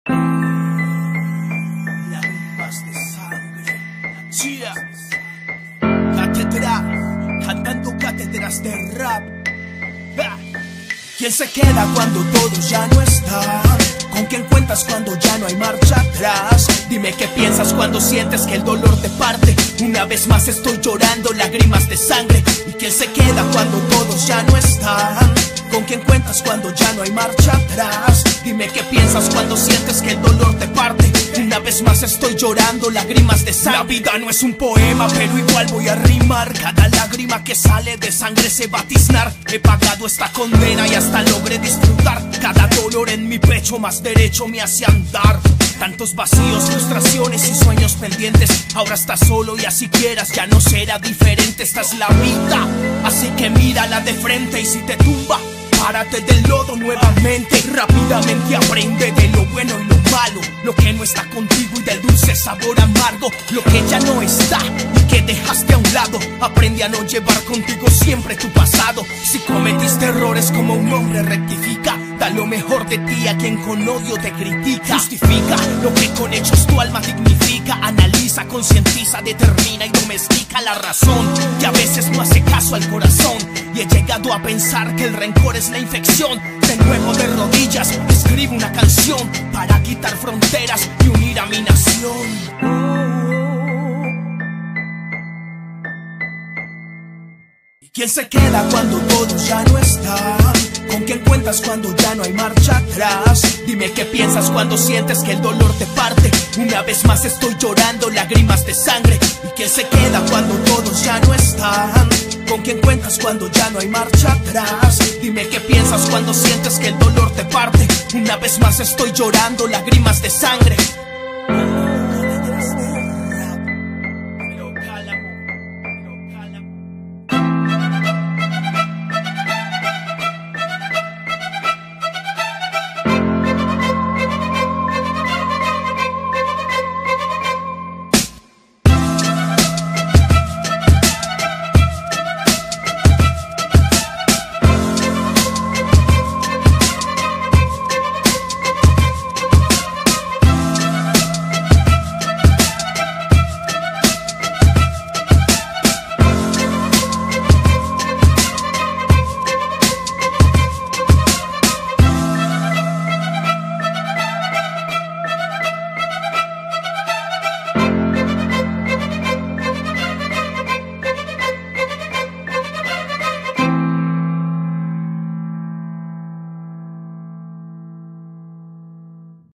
Lágrimas de sangre. Yeah. Cátedra, cantando cátedras de rap. Ja. ¿Quién se queda cuando todos ya no están? ¿Con quién cuentas cuando ya no hay marcha atrás? Dime qué piensas cuando sientes que el dolor te parte. Una vez más estoy llorando lágrimas de sangre. ¿Y quién se queda cuando todos ya no están? ¿Con quién cuentas cuando ya no hay marcha atrás? Dime qué piensas cuando sientes que el dolor te parte. Una vez más estoy llorando lágrimas de sangre. La vida no es un poema, pero igual voy a rimar. Cada lágrima que sale de sangre se va a tiznar. He pagado esta condena y hasta logré disfrutar. Cada dolor en mi pecho más derecho me hace andar. Tantos vacíos, frustraciones y sueños pendientes. Ahora estás solo y así quieras ya no será diferente. Esta es la vida, así que mírala de frente. Y si te tumba, párate del lodo nuevamente. Rápidamente aprende de lo bueno y lo malo, lo que no está contigo y del dulce sabor amargo. Lo que ya no está y que dejaste a un lado. Aprende a no llevar contigo siempre tu pasado. Si cometiste errores, como un hombre rectifica. Da lo mejor de ti a quien con odio te critica. Justifica lo que con hechos tu alma dignifica. Analiza, concientiza, determina y domestica la razón, que a veces no hace caso al corazón. Y he llegado a pensar que el rencor es la infección. De nuevo de rodillas escribo una canción para quitar fronteras y unir a mi nación. ¿Y quién se queda cuando todos ya no están? ¿Con quién cuentas cuando ya no hay marcha atrás? Dime qué piensas cuando sientes que el dolor te parte. Una vez más estoy llorando lágrimas de sangre. ¿Y quién se queda cuando todos ya no están? ¿Con quién cuentas cuando ya no hay marcha atrás? Dime qué piensas cuando sientes que el dolor te parte. Una vez más estoy llorando lágrimas de sangre.